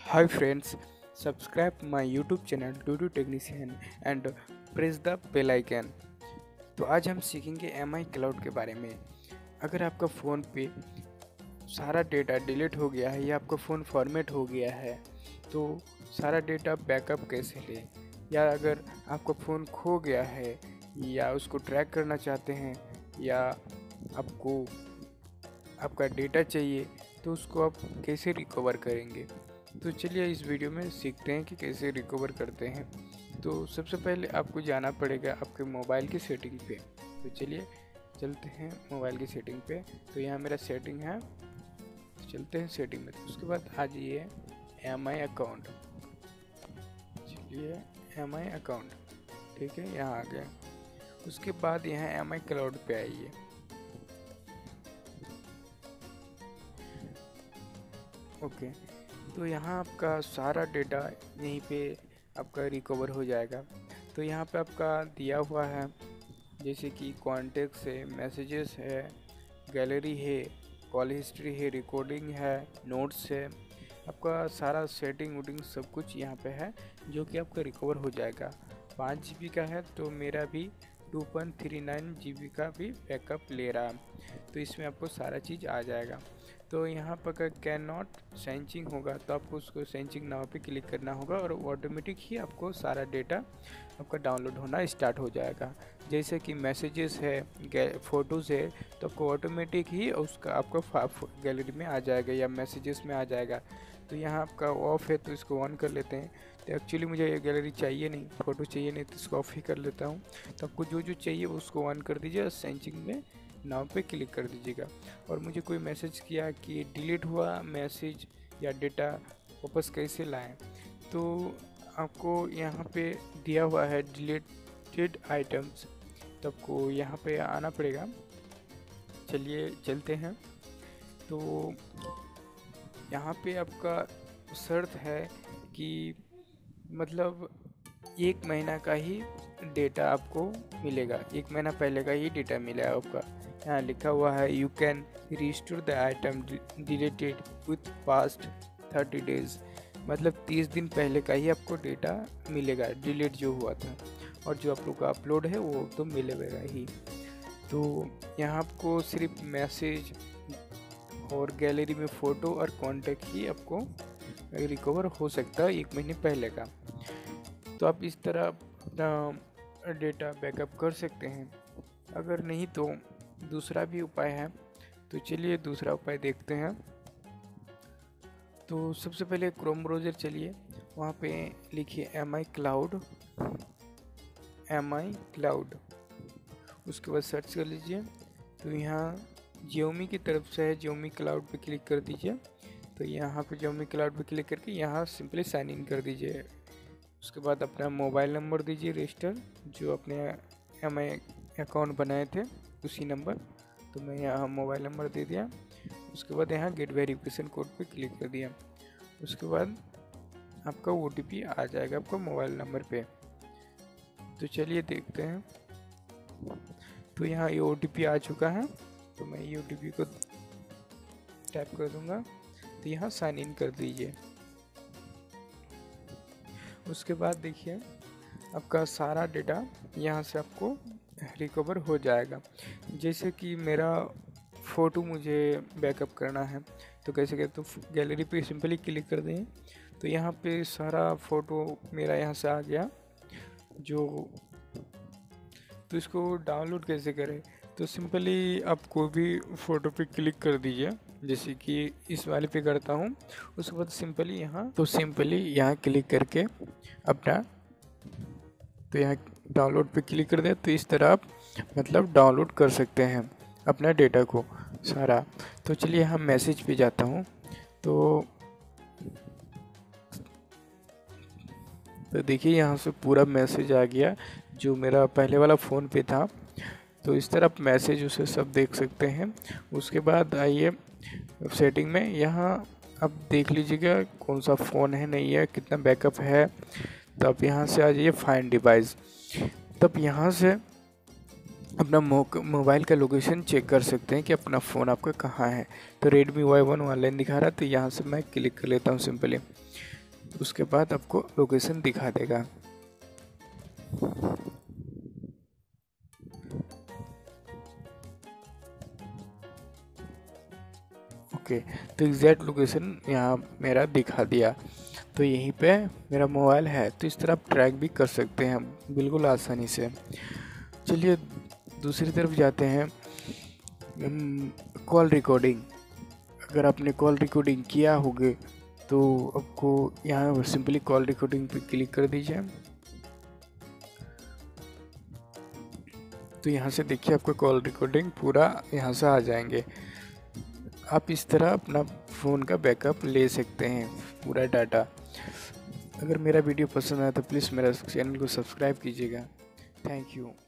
Hi friends, subscribe my YouTube channel Dudu Technician and press the bell icon। तो आज हम सीखेंगे MI cloud के बारे में। अगर आपका फ़ोन पे सारा डेटा डिलीट हो गया है या आपका फ़ोन फॉर्मेट हो गया है तो सारा डेटा बैकअप कैसे लें, या अगर आपका फ़ोन खो गया है या उसको ट्रैक करना चाहते हैं या आपको आपका डेटा चाहिए तो उसको आप कैसे रिकवर करेंगे। तो चलिए इस वीडियो में सीखते हैं कि कैसे रिकवर करते हैं। तो सबसे पहले आपको जाना पड़ेगा आपके मोबाइल की सेटिंग पे। तो चलिए चलते हैं मोबाइल की सेटिंग पे। तो यहाँ मेरा सेटिंग है, चलते हैं सेटिंग में। तो उसके बाद आ जाइए MI अकाउंट। चलिए MI अकाउंट, ठीक है, यहाँ आ गए। उसके बाद यहाँ MI क्लाउड पे आइए। ओके, तो यहाँ आपका सारा डेटा यहीं पे आपका रिकवर हो जाएगा। तो यहाँ पे आपका दिया हुआ है जैसे कि कॉन्टेक्ट्स है, मैसेजेस है, गैलरी है, कॉल हिस्ट्री है, रिकॉर्डिंग है, नोट्स है। आपका सारा सेटिंग वूटिंग सब कुछ यहाँ पे है जो कि आपका रिकवर हो जाएगा। 5 GB का है तो मेरा भी 2.39 GB का भी बैकअप ले रहा है। तो इसमें आपको सारा चीज़ आ जाएगा। तो यहाँ पर अगर कैन नॉट सेंचिंग होगा तो आपको उसको सेंचिंग नाउ पे क्लिक करना होगा और ऑटोमेटिक ही आपको सारा डेटा आपका डाउनलोड होना स्टार्ट हो जाएगा। जैसे कि मैसेजेस है, फ़ोटोज़ है, तो आपको ऑटोमेटिक ही उसका आपका गैलरी में आ जाएगा या मैसेजेस में आ जाएगा। तो यहाँ आपका ऑफ है तो इसको ऑन कर लेते हैं। तो एक्चुअली मुझे ये गैलरी चाहिए नहीं, फ़ोटो चाहिए नहीं, तो इसको ऑफ ही कर लेता हूँ। तो आपको जो जो चाहिए उसको ऑन कर दीजिए और सेंचिंग में नाउ पे क्लिक कर दीजिएगा। और मुझे कोई मैसेज किया कि डिलीट हुआ मैसेज या डेटा वापस कैसे लाएं, तो आपको यहाँ पे दिया हुआ है डिलीटेड आइटम्स, तो आपको यहाँ पे आना पड़ेगा। चलिए चलते हैं। तो यहाँ पे आपका शर्त है कि मतलब 1 महीना का ही डेटा आपको मिलेगा, 1 महीना पहले का ही डेटा मिलेगा आपका। यहाँ लिखा हुआ है you can restore the item deleted with past 30 days, मतलब 30 दिन पहले का ही आपको डेटा मिलेगा डिलीट जो हुआ था, और जो आप लोग का अपलोड है वो तो मिलेगा ही। तो यहाँ आपको सिर्फ मैसेज और गैलरी में फ़ोटो और कॉन्टेक्ट ही आपको रिकवर हो सकता है 1 महीने पहले का। तो आप इस तरह अपना डेटा बैकअप कर सकते हैं। अगर नहीं तो दूसरा भी उपाय है, तो चलिए दूसरा उपाय देखते हैं। तो सबसे पहले क्रोम ब्राउज़र चलिए, वहाँ पे लिखिए MI क्लाउड, MI क्लाउड। उसके बाद सर्च कर लीजिए। तो यहाँ Xiaomi की तरफ से है, Xiaomi क्लाउड पे क्लिक कर दीजिए। तो यहाँ पे Xiaomi क्लाउड पे क्लिक करके यहाँ सिंपली साइन इन कर दीजिए। उसके बाद अपना मोबाइल नंबर दीजिए रजिस्टर, जो अपने MI अकाउंट बनाए थे उसी नंबर। तो मैं यहाँ मोबाइल नंबर दे दिया। उसके बाद यहाँ गेट वेरिफिकेशन कोड पे क्लिक कर दिया। उसके बाद आपका OTP आ जाएगा आपका मोबाइल नंबर पे। तो चलिए देखते हैं। तो यहाँ ये OTP आ चुका है, तो मैं ये OTP को टाइप कर दूँगा। तो यहाँ साइन इन कर दीजिए। उसके बाद देखिए आपका सारा डेटा यहाँ से आपको रिकवर हो जाएगा। जैसे कि मेरा फ़ोटो मुझे बैकअप करना है तो कैसे कहते, तो गैलरी पे सिंपली क्लिक कर दें। तो यहाँ पे सारा फ़ोटो मेरा यहाँ से आ गया जो। तो इसको डाउनलोड कैसे करें, तो सिंपली आप कोई भी फ़ोटो पे क्लिक कर दीजिए, जैसे कि इस वाले पे करता हूँ। उसके बाद सिंपली यहाँ क्लिक करके अपना, तो यहाँ डाउनलोड पे क्लिक कर दें। तो इस तरह आप मतलब डाउनलोड कर सकते हैं अपना डेटा को सारा। तो चलिए यहाँ मैसेज पे जाता हूँ। तो देखिए यहाँ से पूरा मैसेज आ गया जो मेरा पहले वाला फ़ोन पे था। तो इस तरह आप मैसेज उसे सब देख सकते हैं। उसके बाद आइए सेटिंग में, यहाँ आप देख लीजिएगा कौन सा फ़ोन है, नहीं है, कितना बैकअप है। तो आप यहाँ से आ जाइए फाइंड डिवाइस। तब यहाँ से अपना मोबाइल का लोकेशन चेक कर सकते हैं कि अपना फ़ोन आपका कहाँ है। तो Redmi Y1 ऑनलाइन दिखा रहा है, तो यहाँ से मैं क्लिक कर लेता हूँ सिंपली। उसके बाद आपको लोकेशन दिखा देगा। ओके, तो एग्जैक्ट लोकेशन यहाँ मेरा दिखा दिया। तो यहीं पे मेरा मोबाइल है, तो इस तरह आप ट्रैक भी कर सकते हैं बिल्कुल आसानी से। चलिए दूसरी तरफ जाते हैं, कॉल रिकॉर्डिंग। अगर आपने कॉल रिकॉर्डिंग किया होगे तो आपको यहाँ सिंपली कॉल रिकॉर्डिंग पे क्लिक कर दीजिए। तो यहाँ से देखिए आपका कॉल रिकॉर्डिंग पूरा यहाँ से आ जाएंगे। आप इस तरह अपना फ़ोन का बैकअप ले सकते हैं, पूरा डाटा। अगर मेरा वीडियो पसंद आया तो प्लीज़ मेरा चैनल को सब्सक्राइब कीजिएगा। Thank you.